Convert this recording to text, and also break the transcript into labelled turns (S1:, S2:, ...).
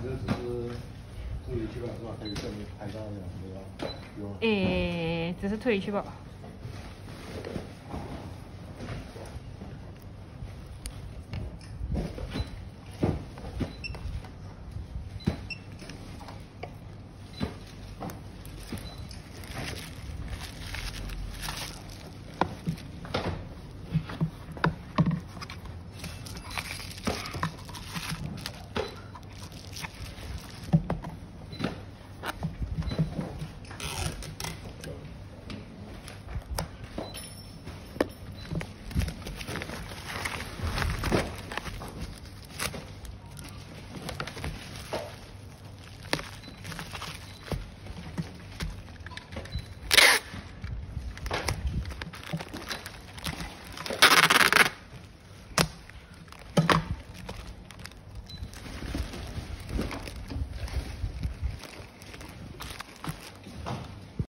S1: 这只是助理确保是吧？可以证明拍照这样对吧？有。
S2: 只是退离确保。